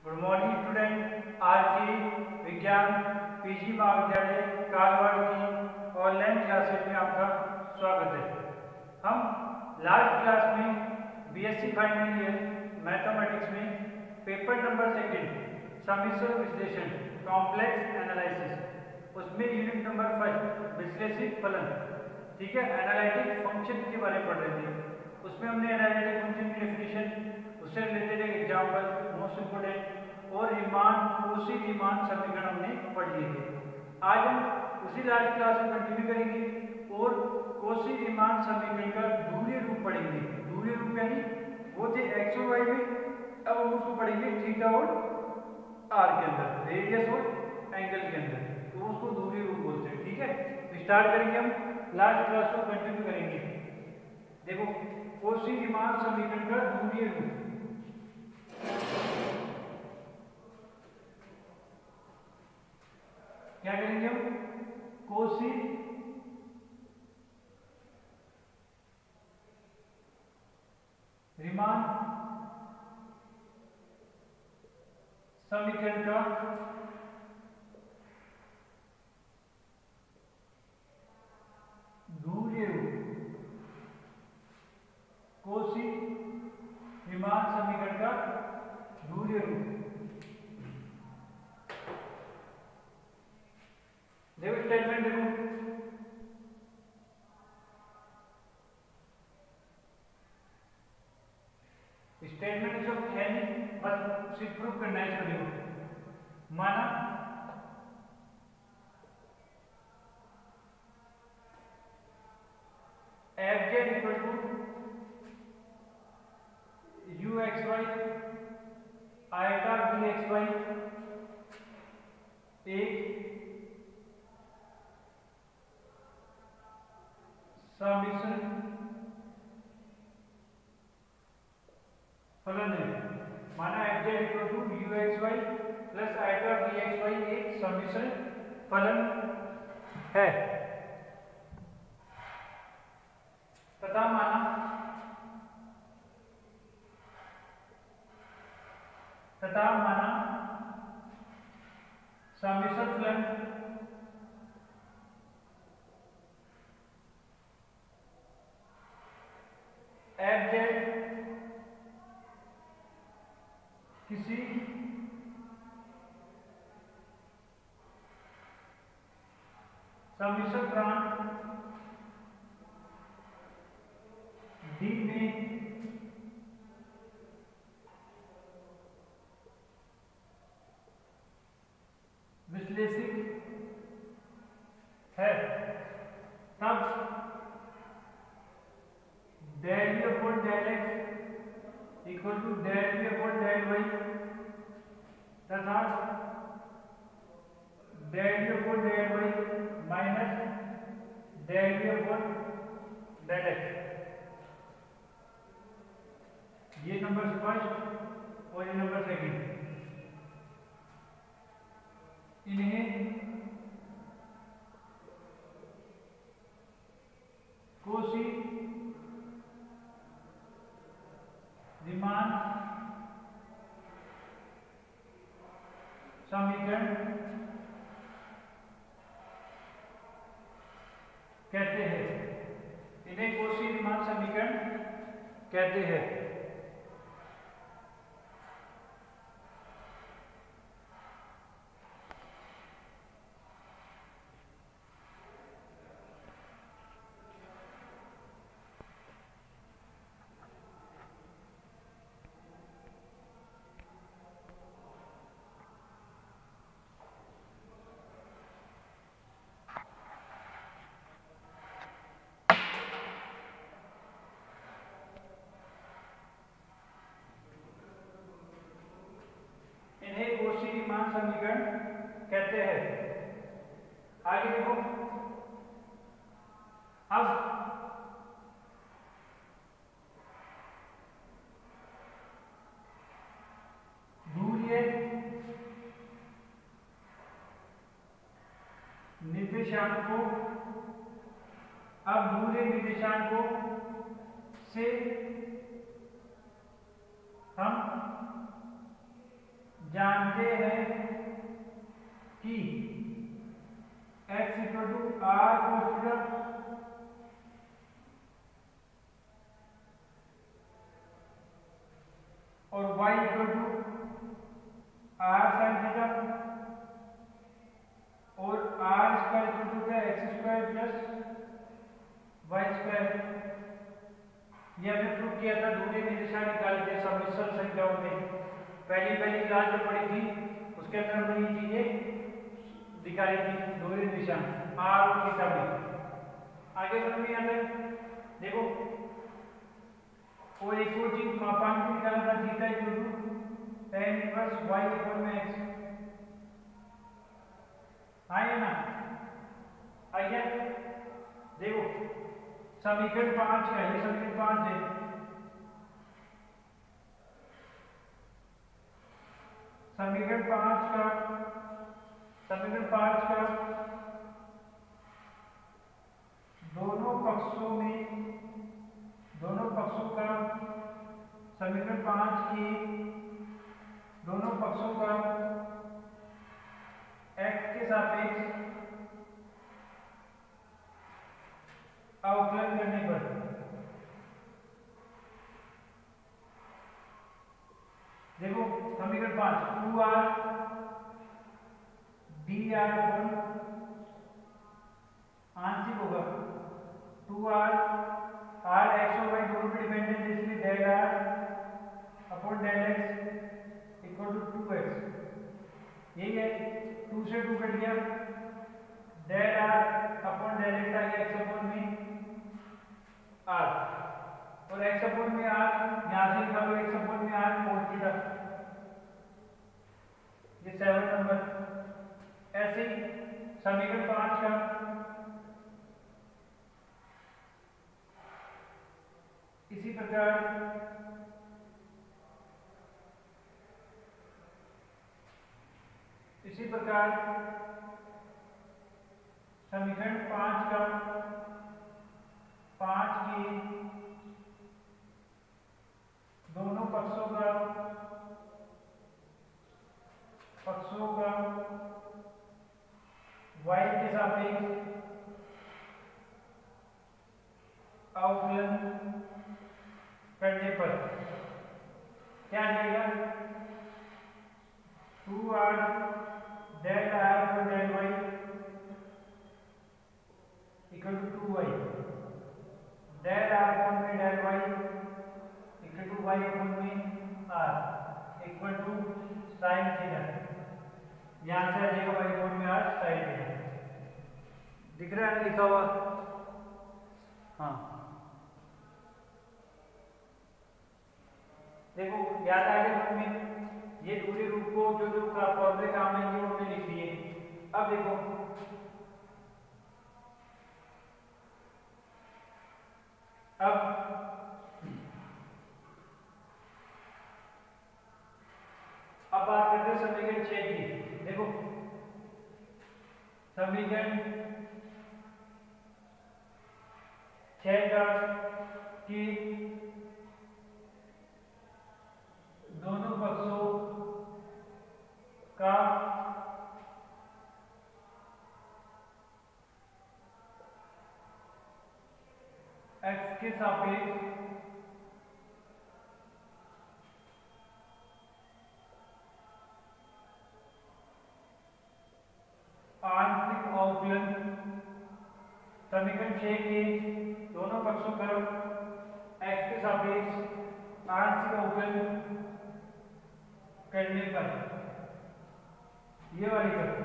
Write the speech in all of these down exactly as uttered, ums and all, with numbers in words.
Good morning student. आज की विज्ञान पीजी महाविद्यालय कागवाड़ की ऑनलाइन क्लासेज में आपका स्वागत है। हम लास्ट क्लास में बीएससी फाइनल ईयर मैथमेटिक्स में पेपर नंबर सेकंड सम्मिश्र विश्लेषण कॉम्प्लेक्स एनालिसिस उसमें यूनिट नंबर फर्स्ट विश्लेषित फलन, ठीक है, एनालिटिक फंक्शन के बारे में पढ़ रहे थे। उसमें हमने एनालिटिक फंक्शन की डेफिनेशन, उससे रिलेटेड एक एग्जांपल मोस्ट इंपोर्टेंट और रीमान कोशी रीमान समीकरण हमने पढ़ लिए थे। आज हम उसी लास्ट क्लास में कंटिन्यू करेंगे और कोशी रीमान समीकरण का ध्रुवीय रूप पढ़ेंगे। ध्रुवीय रूप यानी वो थे एक्स और वाई में, अब हम उसको पढ़ेंगे थीटा और आर के अंदर, रेडियस और एंगल के अंदर, तो उसको ध्रुवीय रूप बोलते हैं। ठीक है, तो स्टार्ट करेंगे हम, लास्ट क्लास को कंटिन्यू करेंगे। देखो कोशी रीमान समीकरण का ध्रुवीय रूप, क्या करेंगे हम, कोशी रीमान समीकरण का ध्रुवीय रूप, कोशी रीमान समीकरण का ध्रुवीय रूप। देखो स्टेटमेंट, देखो स्टेटमेंट जो है नहीं, बस सिर्फ प्रूफ करना है इसको। देखो माना F Z equal to U x Y iota V x Y एक सम्मिश्र फलन है। माना F Z equal to U x Y plus iota V x Y एक सम्मिश्र फलन है तथा माना तथा माना सम्मिश्र फलन एफ जेड किसी सम्मिश्र प्रांत डी में विश्लेषित है, तब del we upon del x equal to del we upon del Y तथा del we upon del Y minus del we upon del x. ये नंबर फर्स्ट और ये नंबर सेकंड, इन्हें कोशी रीमान समीकरण कहते हैं। इन्हें कोशी रीमान समीकरण कहते हैं। इन्हें कोशी रीमान समीकरण कहते हैं। आगे देखो, अब ध्रुवीय निर्देशांकों, अब ध्रुवीय निर्देशांकों से हम कि x equal to R cos theta और y equal to R sin theta और आर स्क्वायर इक्वल टू क्या X square plus Y square. ये हमने प्रूव किया था, दूरी निर्देशांक निकाले थे सम्मिश्र संख्याओं में। पहली पहली क्लास जो पढ़ी थी उसके अंदर हमने ये चीजें दिखाई थी, दूरी निर्देशांक आर और थीटा में। आगे समझ में आता है। देखो और एक और चीज मापांक भी निकाला था, theta equal to tan inverse y upon में x। आइए ना, आइए देखो समीकरण पांच का, ये समीकरण पांच है। समीकरण पांच का समीकरण पांच का दोनों पक्षों में दोनों पक्षों का समीकरण पांच की दोनों पक्षों का x के सापेक्ष अवकलन करने पर देखो समीकरण पांच two R D R upon आंशिक होगा टू आर आर एक्स और वाई दोनों पे डिपेंडेंट है, इसलिए del are upon del x equal to two X. यही है, टू से टू कट गया, del are upon del x आ गया एक्स अपॉन में आर और एक्स अपॉन में आर यहां से लिखा हुआ एक्स अपॉन में आर कोण थीटा। ये सेवन नंबर। ऐसे ही समीकरण पांच का इसी प्रकार इसी प्रकार समीकरण पांच का पांच की दोनों पक्षों का पक्षों का y के सापेक्ष अवकलन करने पर क्या मिलेगा? Two R del are upon del Y equal to two Y, del are upon में del Y equal to Y upon में R equal to sine theta. यहां से आ जाएगा वाई अपॉन में आर साइन थीटा। दिख रहा है लिखा हुआ? हाँ देखो याद आ गया मन में, ये दूरी रूप को जो जो फॉर्मूले काम आएंगे वो हमने लिख दिए। अब देखो अब अब बात करते हैं समीकरण छह की। देखो समीकरण छह का कि दोनों पक्षों का x के सापेक्ष आंशिक अवकलन। समीकरण छह के दोनों पक्षों का x के सापेक्ष आंशिक अवकलन करने पर ये वाली कर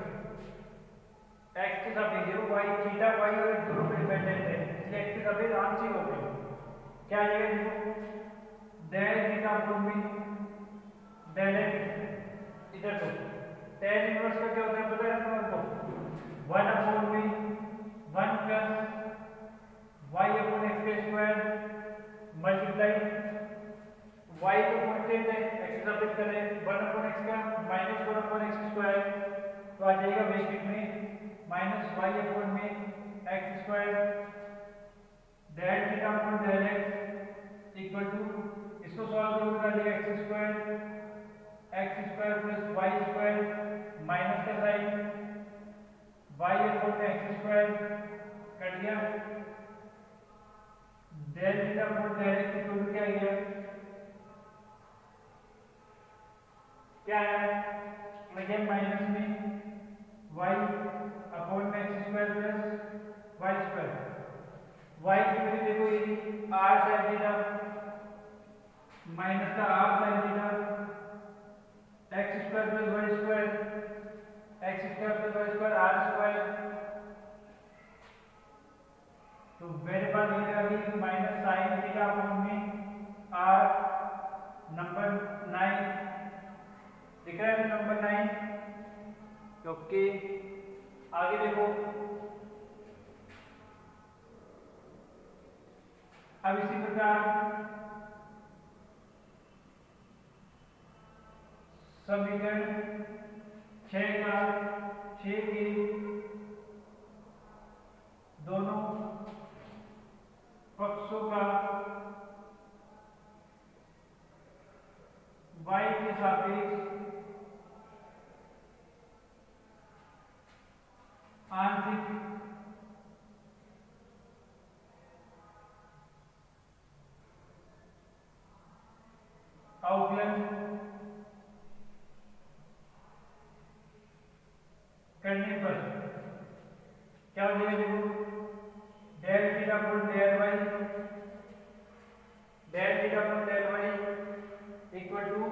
x के सापेक्ष देखो y थीटा y और दोनों पे डिपेंडेंट है, इसलिए x के सापेक्ष आंशिक अवकलन क्या आएगा? देखो डेल थीटा अपॉन में डेल x इधर तो tan इनवर्स का क्या होता है पता है तुमको? वन अपॉन में one plus y upon x का स्क्वायर मल्टीप्लाई y तो कांस्टेंट है, x का सापेक्ष करें वन अपॉन x का minus one upon x square तो आ जाएगा ब्रैकेट में माइनस y अपॉन में x square del theta upon del x equal to इसको सॉल्व करोगे तो आ जाएगा x square x square plus y square minus का sign Y upon X square cut गया, del theta upon del x equal to क्या गया, क्या है अगेन माइनस में Y upon X square plus Y square, Y की value देखो ये आर साइन थीटा माइनस का R sine theta X square plus Y square, X square plus Y square R square, तो मेरे पास ये आ गई माइनस साइन थीटा अपॉन में आर नंबर नाइन, दिख रहा है नंबर नाइन। ओके आगे देखो, अब इसी प्रकार समीकरण छह का छह के दोनों पक्षों का y के सापेक्ष आंशिक अवकलन करने पर क्या हो जाएगा, देखो del theta upon del Y, del theta upon del Y equal to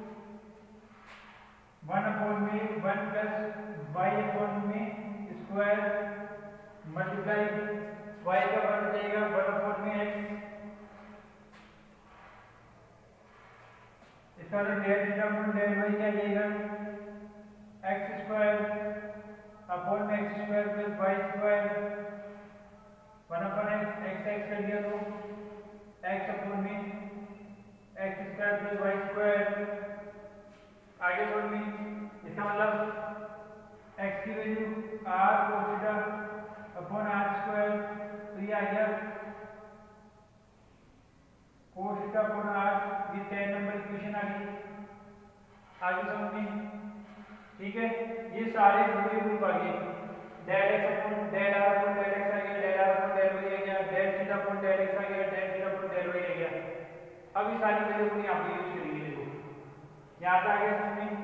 one upon में वन प्लस वाई अपॉन में स्क्वायर मल्टीप्लाई वाई का वन जाएगा वन अपॉन में एक्स, इसका del theta upon del Y क्या जाएगा एक्स स्क्वायर अपॉन में X square plus Y square one upon X, X X कर दिया तो एक्स अपॉन में X square plus Y square, आगे बढ़ में इसका मतलब एक्स की value r cos theta upon r square, तो ये आ गया cos थीटा अपॉन आर, ये टेन नंबर इक्वेशन आ गई, आगे समझ में ठीक है। ये सारे पूरे रूप आ गए, del x upon del are upon del x आ गया, del are upon del y आ गया, del theta upon del x आ गया, del theta upon del y आ गया। अब ये सारी वैल्यू को यहाँ पे यूज करेंगे, देखो यहाँ पे आ गया इसमें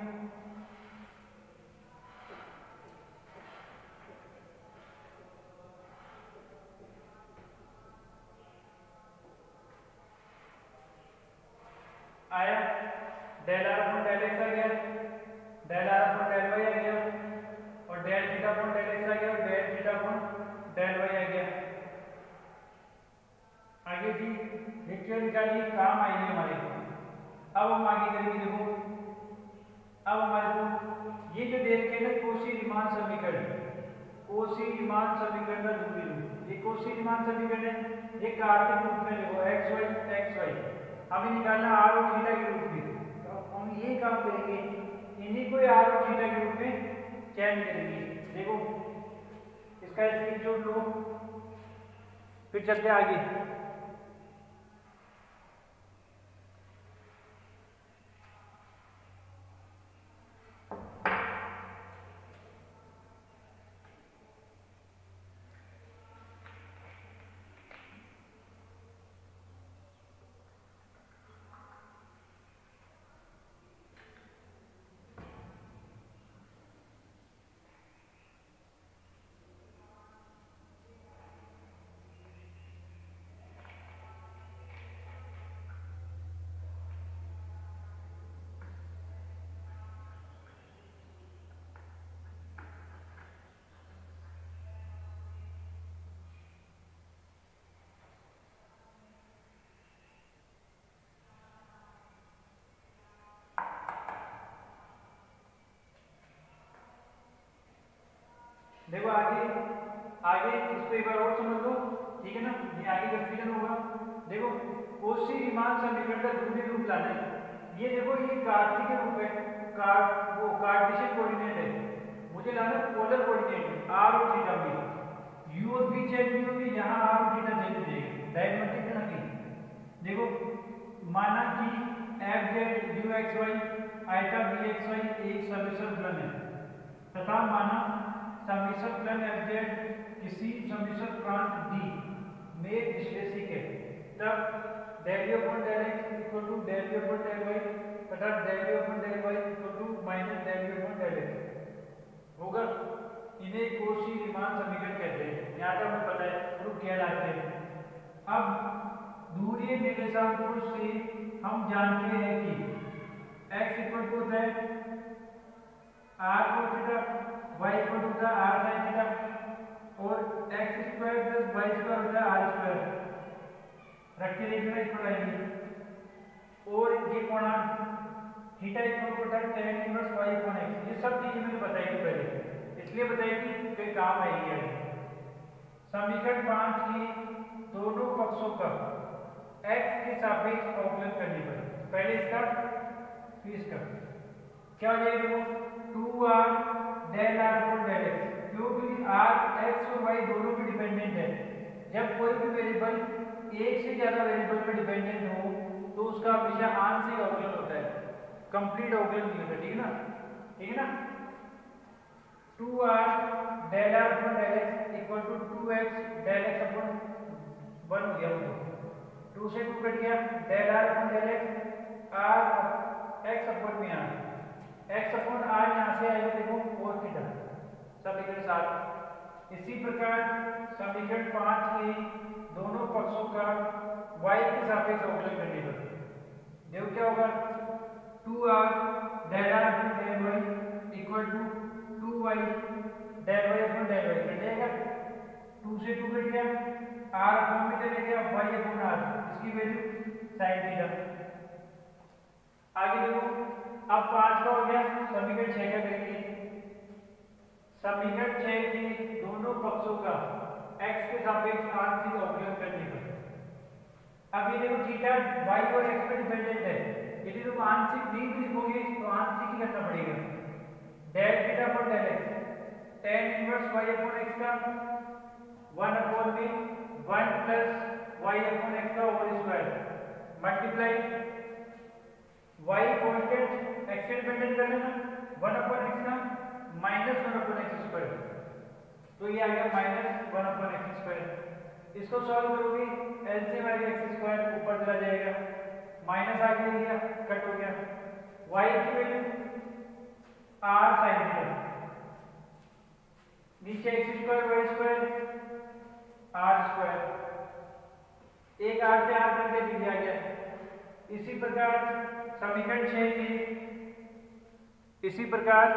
आया del are upon del x आ गया, del are upon del y आ गया, और del theta upon del x आ गया, और del theta upon del y आ गया। आगे जी लेक्चर निकालिए, काम आएंगे हमारे। अब हम आगे करेंगे, देखो अब हमारे को ये जो दे रखे हैं कोशी रीमान समीकरण, कोशी रीमान समीकरण का दूसरी रूप, ये कोशी रीमान समीकरण है, ये कार्तिक रूप में देखो एक्स वाई एक्स वाई हमें निकालना आर और थीटा के रूप में, तो हम ये काम करेंगे इन्हीं को आर और थीटा के रूप में चयन करेंगे। देखो इसका स्क्रीनशॉट लो, फिर चलते आगे। देखो आगे आगे इसको एक बार और समझ लो, ठीक है ना, ये आगे कंफ्यूजन होगा। देखो कोशी रीमान समीकरण का दूसरी रूप लाना है, ये देखो ये कार्तीय के रूप है, कार्ड वो कार्टेशियन कोऑर्डिनेट है, मुझे लाना पोलर कोऑर्डिनेट आर और थीटा में, यू और बी चेंज भी होगी, यहाँ आर और थीटा चेंज हो जाएगा डायग्रामेटिक ना की। देखो माना कि f z u x y iota b x Y एक समीकरण फलन है, तथा माना समीशन प्लान एफजेड किसी समीशन प्रांत डी में विश्लेषित है, तब del u upon del x equal to del u upon del y तथा del u upon del y equal to minus del u upon del x होगा। इन्हें कोशी रीमान समीकरण कहते हैं। यहाँ तक हमें पता है, प्रूफ किया जाते हैं। अब दूरीय निर्देशांकों से हम जानते हैं कि x इक्वल टू होता है r cos theta, y equal to होता है r sin थीटा और x square plus y square होता है r स्क्वायर। रख के देखना इक्वल आएंगे और ये कोणांक थीटा इक्वल टू होता है tan inverse y upon x। ये सब चीजें मैंने बताई थी पहले, इसलिए बताई थी कि काम आएगी। समीकरण पांच की दोनों पक्षों का x के सापेक्ष अवकलन करने पर पहले इसका फिर इसका क्या हो जाएगा, two r del r upon del x, क्योंकि r x और y दोनों पे डिपेंडेंट है। जब कोई भी वेरिएबल एक से ज्यादा वेरिएबल पे डिपेंडेंट हो तो उसका हमेशा आंशिक अवकलन होता है, कंप्लीट अवकलन नहीं होता। ठीक है ना, ठीक है ना। Two r del r upon del x equal to two x del x upon one हो गया, टू से टू कट गया, del r upon del x r x upon में आ x upon r यहाँ से आएगा, देखो cos थीटा समीकरण सात। इसी प्रकार समीकरण पांच के दोनों पक्षों का y के सापेक्ष अवकलन करने पर देखो क्या होगा, two r del r upon del y equal to two y del y upon del y cut जाएगा, टू से टू कट गया, r अपॉन में चले गया, y अपॉन r, इसकी वैल्यू sin थीटा। आगे देखो, अब पांच का हो गया, समीकरण छह का करेंगे। समीकरण छह के दोनों पक्षों का x के सापेक्ष आंशिक अवकलन करने पर अब ये देखो थीटा y और x पे डिपेंडेंट है, यदि तुम आंशिक नहीं भी लिखोगे तो आंशिक ही करना पड़ेगा। del थीटा पर del x tan inverse y upon x का वन अपॉन में one plus y upon x का whole square multiply y constant x से डिपेंडेंट कर लेना, वन अपॉन x का minus one upon x square, तो ये आ गया minus one upon x square. इसको सॉल्व करोगे एलसीएम आएगा x स्क्वायर, ऊपर चला जाएगा, माइनस आगे ले गया, कट हो गया, y की वैल्यू r sin थीटा, नीचे x square y square r square, एक r से r करके भी दिया गया। इसी प्रकार समीकरण छह की इसी प्रकार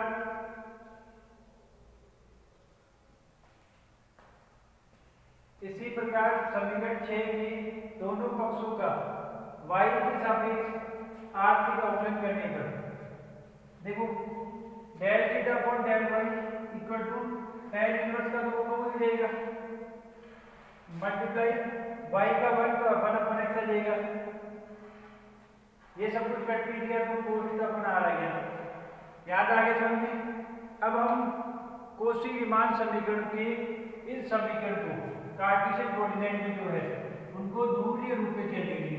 इसी प्रकार समीकरण छह की दोनों पक्षों का y के सापेक्ष आंशिक अवकलन करने पर देखो del theta upon del y equal to tan inverse का दो को मिल जाएगा मल्टीप्लाई y का वन तो अपन अपन x आ जाएगा, ये सब कुछ कट भी दिया तो cos थीटा अपन आ रहा गया। याद आ गया समझ में। अब हम कोशी रीमान समीकरण के इस समीकरण को कार्टेशियन कोऑर्डिनेट में जो है उनको दूरीय रूप में चेंज करेंगे।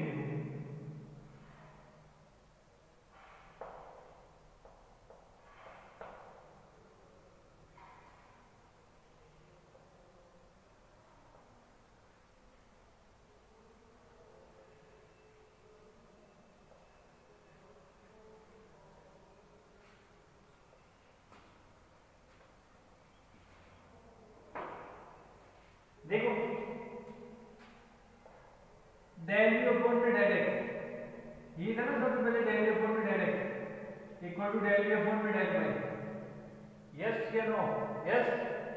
देखो del u upon में del x, ये था ना सबसे पहले del u upon में del x equal to del u upon में del y, यस या नो, यस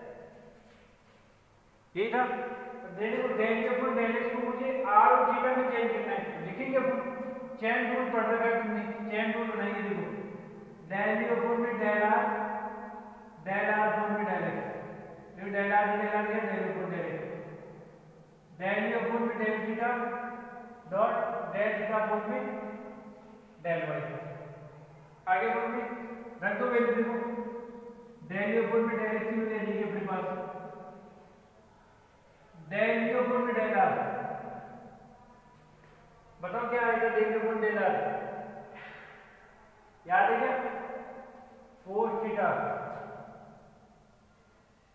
ये था। देखो del u upon del x को मुझे r और थीटा में चेंज करना है, लिखेंगे अपन, चेन रूल पढ़ रखा है तुमने, चेन रूल बनाएंगे। देखो del u upon में del r del r upon में del x, फिर del r del r del u upon del x, del u upon में del theta dot del theta upon में del y। आगे बढ़ो, रख दो वैल्यू, देखो del u upon में del x की वैल्यू आएगी अपने पास, del u upon में del r, बताओ क्या आएगा del u upon del r, याद है क्या, cos theta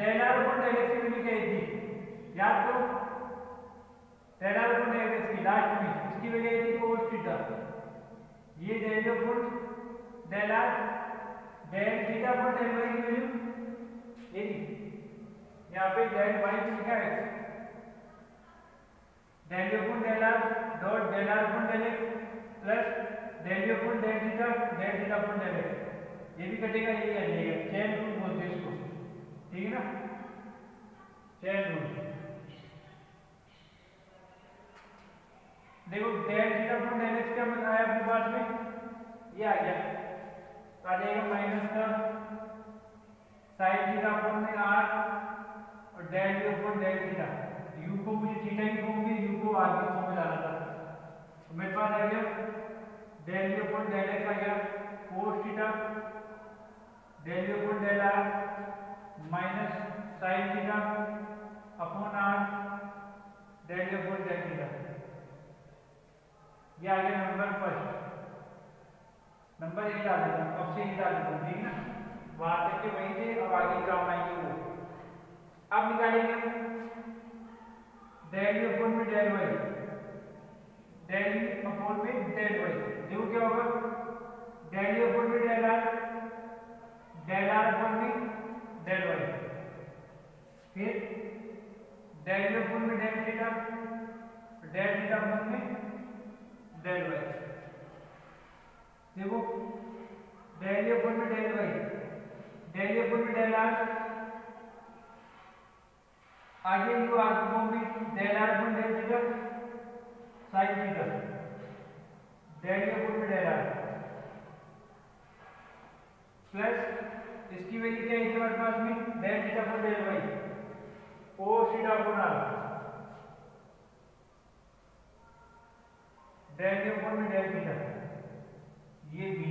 del are upon del x की वैल्यू क्या थी याद करो, del are upon del x की लास्ट में इसकी वैल्यू थी cos थीटा, ये del upon del are del theta upon del y की वैल्यू ये यहाँ पे डेल वाई लिखा है, del upon del r dot del are upon del x plus del upon del theta del theta upon del x, ये भी कटेगा ये भी आ जाएगा, चेन रूल बोलते हैं इसको, ठीक है ना, चेन रूल। देखो del theta upon del x क्या बताया अपने पास में, ये आ गया, तो आ जाएगा माइनस का साइन थीटा अपॉन में आर और del you upon del theta, u को मुझे थीटा की फॉर्म में यू को आर की फॉर्म में लाना था, तो मेरे पास आ गया del you upon del x आ गया cos theta del you upon del r minus sine theta upon are del you upon del theta, ये आ गया नंबर फर्स्ट, नंबर ए डाल देता हूँ, अब से ही डाल देता हूँ, ठीक है ना, वहां तक के वहीं थे, अब आगे काम आएंगे वो। अब निकालेंगे डेल यू अपॉन में del Y, del you upon में डेल वाई, देखो क्या होगा, डेल यू अपॉन में del are del are upon में डेल वाई, फिर डेल यू अपॉन में del theta del theta upon में डेल वाई, देखो डेल यू अपॉन में del Y del you upon में डेल आर, आगे यू आर की फॉर्म में del are upon del theta sine theta del you upon में del are plus इसकी value क्या है हमारे पास में del theta upon del y cos theta upon are del you upon में डेल थीटा, ये भी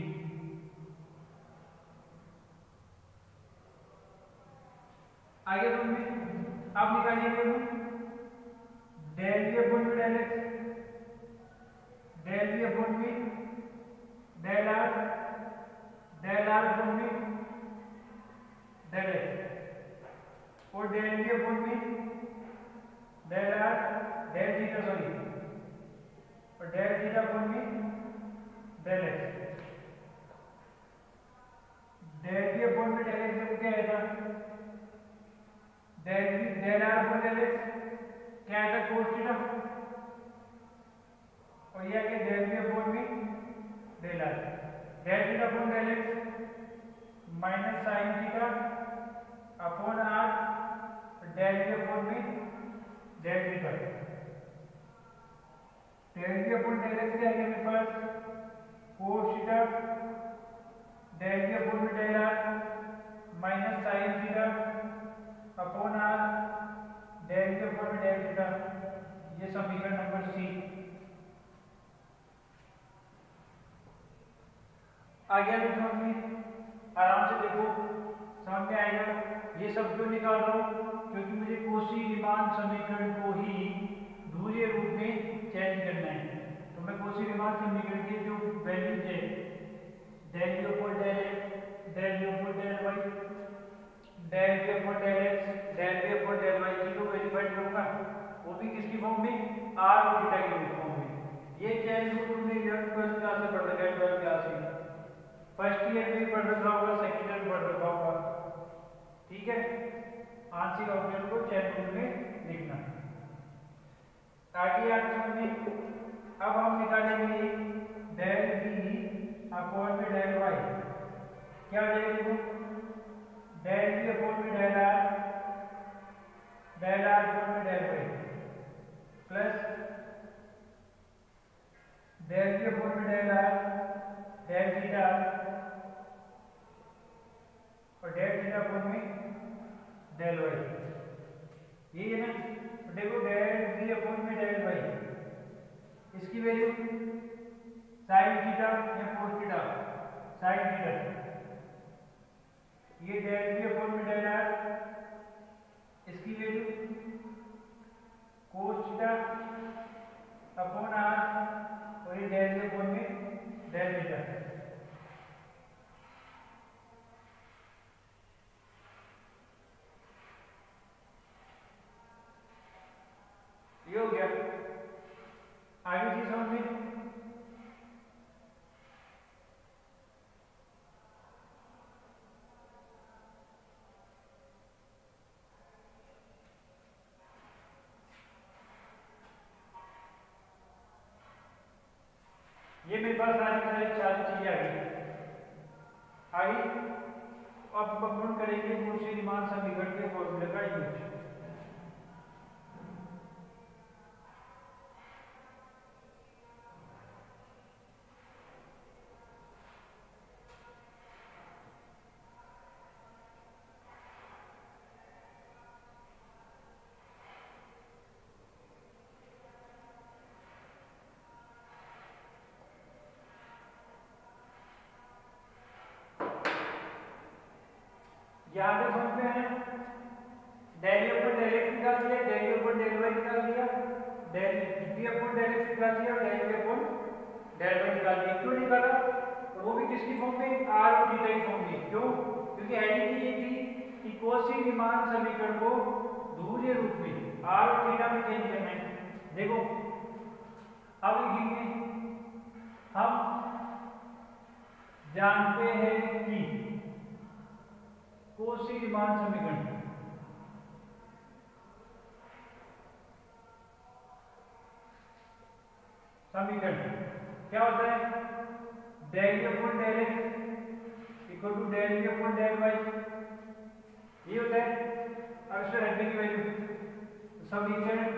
आगे तुमने आप निकालिए डेल वी अपॉन में del x del we upon में del are del are upon में डेल एक्स और डेल वी अपॉन में del are del theta sorry और डेल थीटा अपॉन में del x, del we upon में del x क्या आएगा, del v del are upon del x क्या आएगा cos थीटा और ये आगे डेल वी अपॉन में del are del theta upon del x minus sine theta upon are del we upon में del theta, del we upon del x क्या आएगा मेरे पास cos theta del we upon में del r minus sine theta upon are del we upon में del theta, ये समीकरण number C. आगे लिखो में आराम से देखो समझ में आएगा, ये सब क्यों निकाल रहा हूँ क्योंकि मुझे कोशी रीमान समीकरण को ही ध्रुवीय रूप में चेंज करना है, तो मैं कोशी रीमान समीकरण के जो वैल्यू थे del you upon del x del you upon del Y del we upon del x del we upon del y की को वेरीफाइड करूंगा, वो भी किसकी फॉर्म में आर और थीटा की फॉर्म में, ये चेंज रूल तुमने इलेवेंथ ट्वेल्थ क्लास में पढ़ रखा है, ट्वेल्थ क्लास में फर्स्ट ईयर में भी पढ़ रखा होगा, सेकंड ईयर में पढ़ रखा होगा, ठीक है, आंशिक अवकलन को चेन रूल में लिखना। आगे आगे अब हम निकालेंगे डेल वी अपॉन में डेल वाई, क्या हो जाएगा देखो डेल वी अपॉन में del are del are upon में del y plus del we upon में डेल आर डेल थीटा और डेल थीटा अपॉन में डेल वाई, ये है ना, तो देखो डेल वी अपॉन में डेल वाई इसकी वैल्यू साइन थीटा या cos थीटा साइन थीटा, ये डेल वी अपॉन में डेल आर इसकी value cos theta upon r और ये डेल वी अपॉन में डेल थीटा, ये मेरे पास सारी सारी चार चीजें आ गई आई। अब अपन करेंगे कोशी रीमान समीकरण के फॉर्मूले का यूज। यहाँ पे समझ में है, डेल अपन डेल एक्स निकाल दिया, डेल अपन डेल वाई निकाल दिया, del d upon del x निकाल दिया और डेल अपन डेल वाई निकाल दिया। क्यों निकाला? और वो भी किसकी फॉर्म में? आर और थीटा की फॉर्म में। क्यों? क्योंकि हेडिंग ये थी कि कोशी रीमान समीकरण को ध्रुवीय रूप में आर और थीटा में चेंज करना है। देखो अब लिखेंगे, हम जानते हैं कि कोशी रीमान समीकरण समीकरण क्या होता है? Del upon del x equal to del upon del y, ये होता है। अब इसमें रखने की वैल्यू समीकरण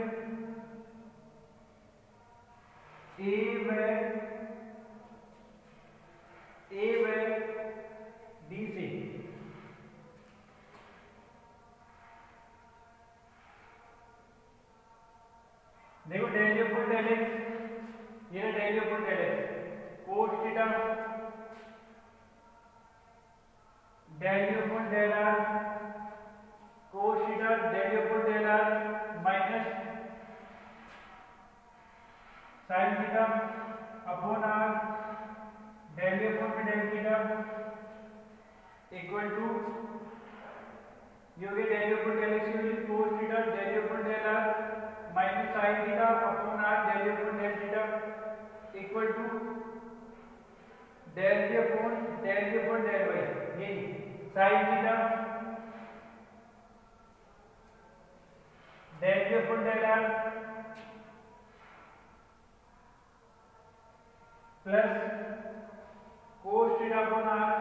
ए व ए व डी से देखो डेल अपॉन डेल एक्स, ये del upon del x cos theta del upon del r cos theta del upon del r minus sine theta upon are del upon del theta equal to ये हो गया del upon del x unit cos theta del upon del r minus sine theta upon are del upon del theta equal to del के upon del के upon del y, ये sign theta del के upon del are plus cos theta upon are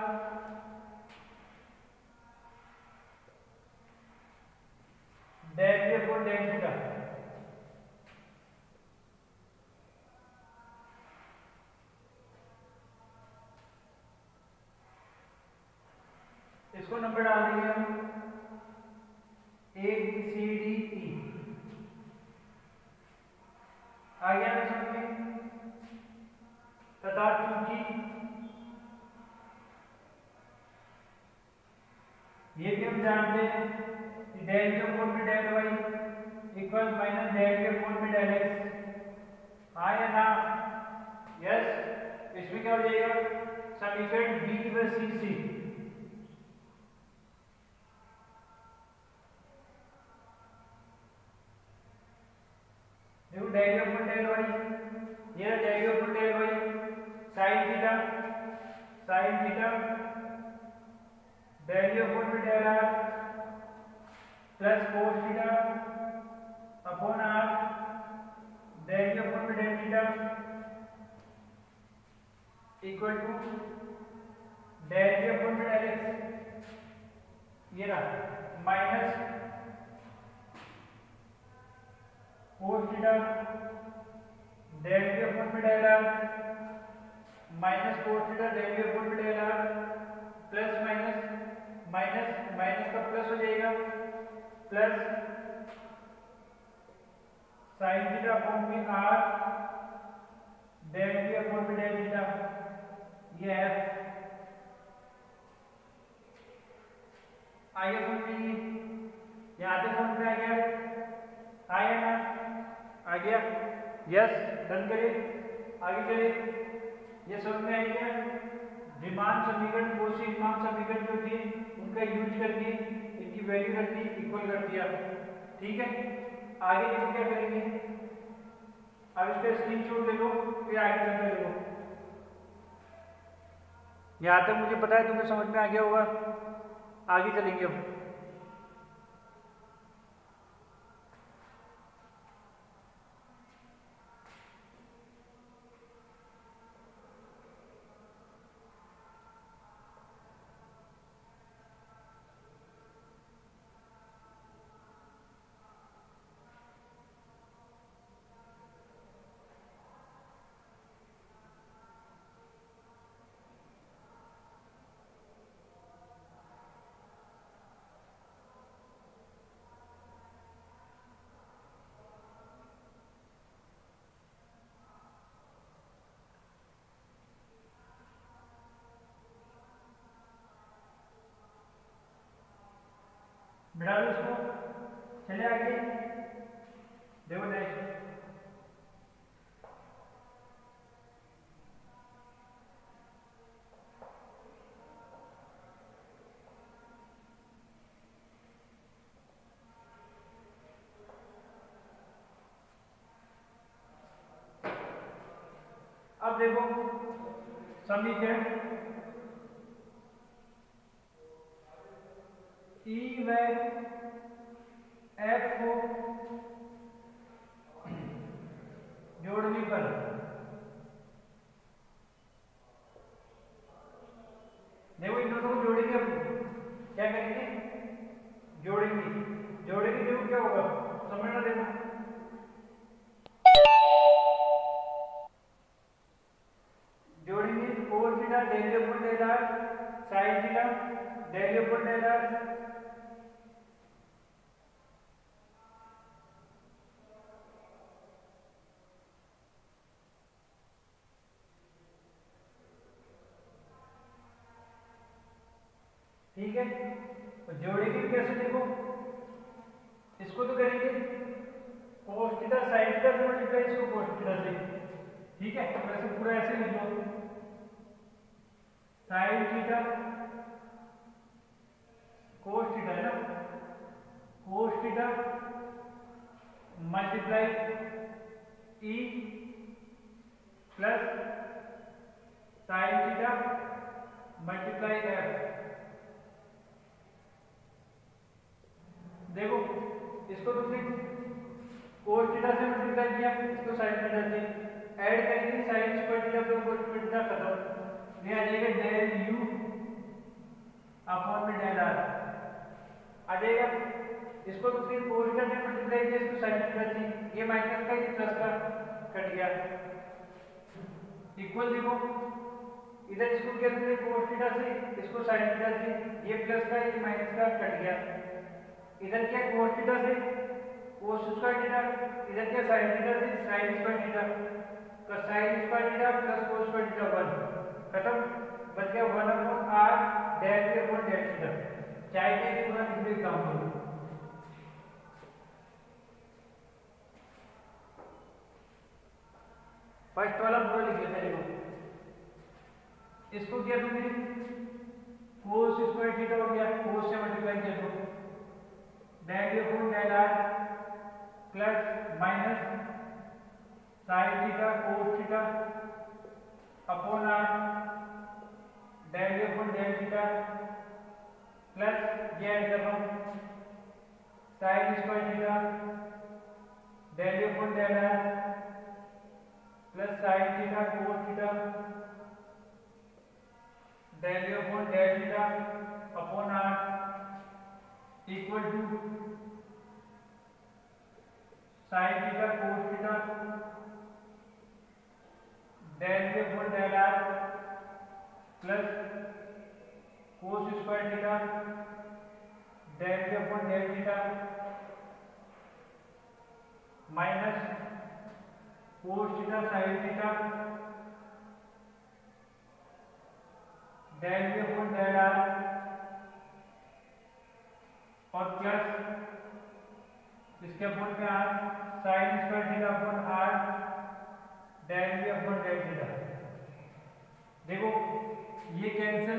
del के upon del theta. इसको number डाल देंगे हम A B C D E. आ गया ना समझ में? तथा चूंकि ये भी हम जानते हैं कि डेल के अपॉन में del Y equal minus del के अपॉन में डेल एक्स। हाँ या ना? यस। इसमें क्या हो जाएगा? समीकरण बी व c c del upon del y, ये del upon del y sine theta sine theta del upon del are plus cos theta upon are del upon del theta equal to del upon del x, ये रहा minus cos theta del के upon में del r minus cos theta del के upon में del are plus minus minus minus का plus हो जाएगा plus sine theta upon में आर डेल के अपॉन में डेल थीटा, ये है आगे समझ में, यहाँ पे समझ में आ गया? आया ना? आ गया? यस। डन करिए, आगे चलिए। ये समझ में आ गया? रीमान समीकरण कोशी रीमान समीकरण जो थे उनका यूज करके इनकी वैल्यू रख दी, इक्वल कर दिया। ठीक है, आगे देखो क्या करेंगे। अब इसका स्क्रीनशॉट ले लो, फिर आगे चलते देखो। यहाँ तक मुझे पता है तुम्हें समझ में आ गया होगा। आगे चलेंगे अब। अब देखो समीकरण ई व एफ को जोड़ने पर देखो इन दोनों को जोड़ेंगे, क्या करेंगे, जोड़ेंगे जोड़ेंगे देखो क्या होगा, समझना। देखो जोड़ेंगे cos theta del upon del are sine theta del upon del r ठीक है। और जोड़ेंगे कैसे, देखो इसको तो करेंगे कोस थीटा साइन थीटा से मल्टीप्लाई इसको कोस थीटा से, ठीक है। तो ऐसे पूरा ऐसे लिख लो, साइन थीटा कोस थीटा है ना, cos theta multiply e plus sine theta multiply f. देखो इसको तो फिर कोस थीटा से मल्टीप्लाई किया, इसको साइन थीटा से ऐड करेंगे, sine square theta plus cos square theta खत्म, ये आ जाएगा डेल यू अपॉन में डेल आर आ जाएगा। इसको तो फिर कोस थीटा से मल्टीप्लाई किया, इसको साइन थीटा से, ये माइनस का ये प्लस का कट गया, इक्वल। देखो इधर इसको क्या करेंगे कोस थीटा से, इसको साइन थीटा से, ये प्लस का ये माइनस का कट गया, इधर क्या कोस थीटा से कोस स्क्वायर थीटा, इधर क्या साइन थीटा से साइन स्क्वायर थीटा, तो sine square theta plus cos square theta one खत्म, बच गया वन अपॉन आर डेल के अपॉन डेल थीटा। चाहे के पूरा लिख काम करो, फर्स्ट वाला पूरा लिख लेते हैं। इसको क्या तुमने कोस स्क्वायर थीटा हो गया, कोस से मल्टीप्लाई किया तो del upon del are plus minus sine theta cos theta upon are del upon del theta plus ये ऐड कर रहा हूं sine square theta del upon del are plus sine theta cos theta del upon del theta upon R equal to sine theta cos theta del upon del are plus cos square theta del upon del theta minus cos theta sine theta del upon del are और plus इसके upon में R sine square theta upon are del B upon del theta. देखो ये cancel,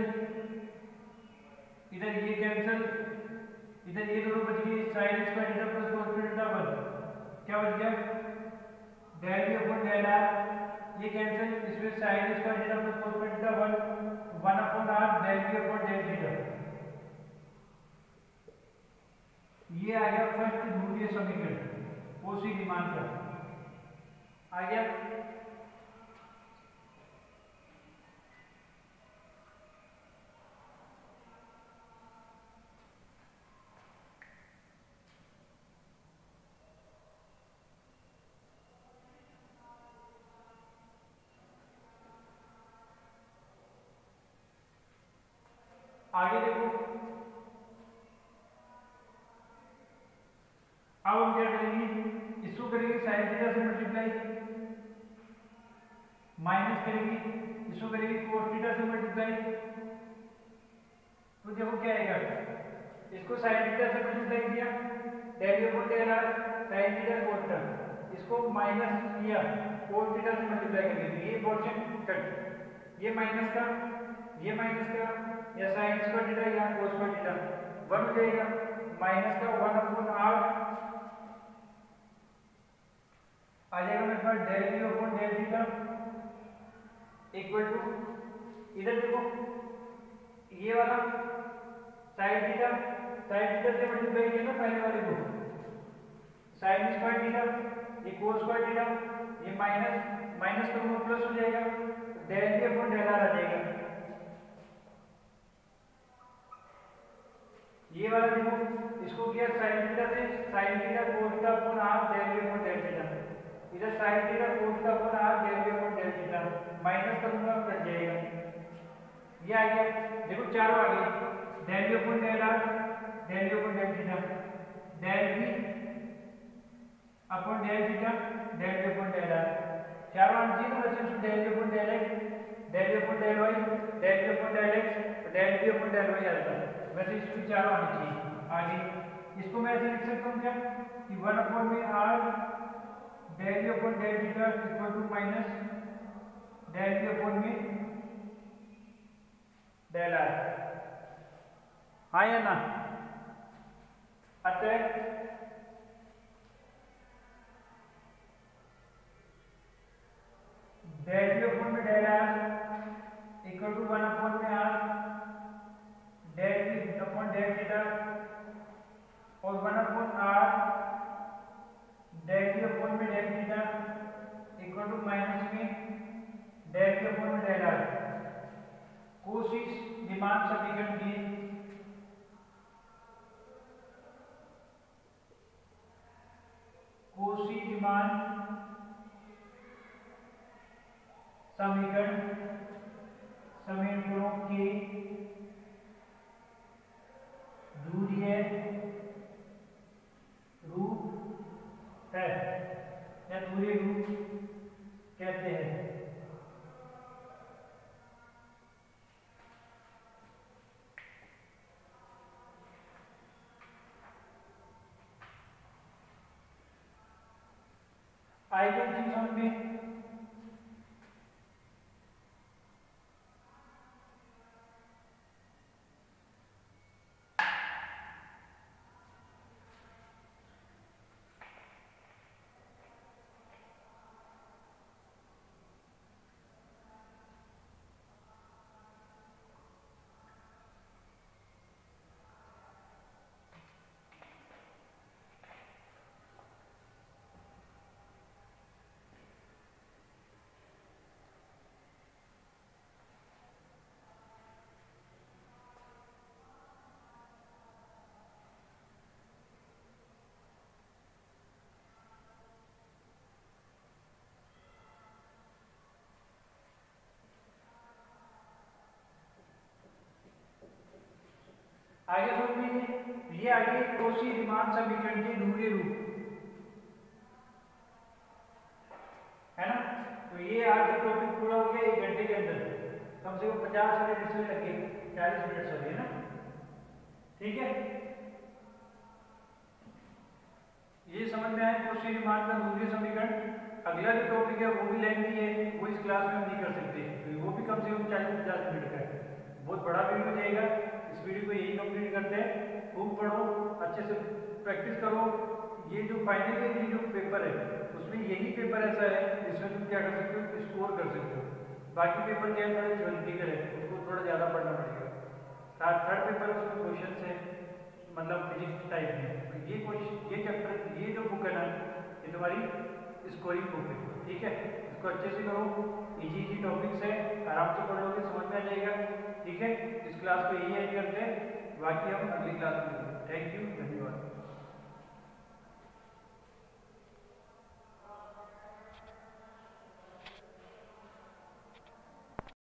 इधर ये cancel, इधर ये दोनों बच गए, sine square theta plus cos square theta one, क्या बच गया del B upon del R, ये कैंसिल, इसमें sine square theta plus cos square theta one, one upon are del B upon del theta. ये आ गया फर्स्ट ध्रुवीय समीकरण ओसी रीमान का आ गया। आगे देखो, अब हम क्या करेंगे, इसको करेंगे साइन थीटा से मल्टीप्लाई, माइनस करेंगे, इसको करेंगे कोस थीटा से मल्टीप्लाई, तो देखो क्या आएगा, इसको साइन थीटा से मल्टीप्लाई किया del upon del are sine theta cos theta, इसको माइनस किया कोस थीटा से मल्टीप्लाई करेंगे, ये पोर्शन कट, ये माइनस का ये माइनस का, या साइन स्क्वायर थीटा या कोस स्क्वायर थीटा वन हो जाएगा, माइनस का वन अपॉन आर आ जाएगा मेरे पास del B upon del theta equal to, इधर देखो ये वाला साइन थीटा, साइन थीटा से मल्टीप्लाई किया ना पहले वाले को, साइन स्क्वायर थीटा, ये कोस स्क्वायर थीटा, ये माइनस माइनस करूंगा प्लस हो जाएगा, del B upon del R आ जाएगा। ये वाला देखो, इसको किया साइन थीटा से, sine theta cos theta upon are del B upon del theta, इधर sine theta cos theta upon are del B upon del theta, minus करूंगा कट जाएगा। ये आ गया, देखो चारों आ गए, del B upon del are del B upon del theta, del B upon del theta del B upon del R, चारों आंसर जी, तो बच्चे del B upon del x del B upon del Y del B upon del x del B upon del Y आता है। वैसे इसको चारों आनी चाहिए। आगे इसको मैं ऐसे लिख सकता हूँ क्या कि वन अपॉन में are del B upon del theta equal to minus del B upon में डेल आर, हाँ या ना। अतः डेल बी अपॉन में del R equal to one upon में are del B upon del theta और one upon are del B upon में del theta equal to minus में डेल बी अपॉन में डेल आर। कोशिश रीमान समीकरण की Koshi Riemann समीकरण समीकरणों की दूरीय रूप है या दूरीय रूप कहते हैं। आई गई चीज समझ में? आगे समझ लीजिए, ये आगे कोशी रीमान समीकरण के दूसरे रूप है ना। तो ये आज का टॉपिक पूरा हो गया एक घंटे के अंदर, कम से कम पचास मिनट इसमें लगे, चालीस मिनट सभी है ना, ठीक है। ये समझ में आया कोशी रीमान का दूसरे समीकरण। अगला जो टॉपिक है वो भी लेंथी है, वो इस क्लास में हम नहीं कर सकते, तो वो भी कम से कम चालीस पचास मिनट का है, बहुत बड़ा वीडियो हो जाएगा। इस वीडियो को यही कंप्लीट करते हैं, खूब पढ़ो, अच्छे से प्रैक्टिस करो। ये जो फाइनल के लिए जो पेपर है उसमें यही पेपर ऐसा है जिसमें तुम क्या कर सकते हो, स्कोर कर सकते हो। बाकी पेपर क्या है थोड़े थ्योरेटिकल है, उसको थोड़ा ज़्यादा पढ़ना पड़ेगा। थर्ड पेपर उसमें क्वेश्चन है, मतलब फिजिक्स टाइप में। तो ये क्वेश्चन ये चैप्टर ये जो बुक है ना, ये तुम्हारी स्कोरिंग बुक है, ठीक है। इसको अच्छे से करो, इजी इजी टॉपिक्स है, आराम से पढ़ोगे समझ में आ जाएगा, ठीक है। इस क्लास को यही एंड करते हैं, बाकी हम अगली क्लास में। थैंक यू, धन्यवाद।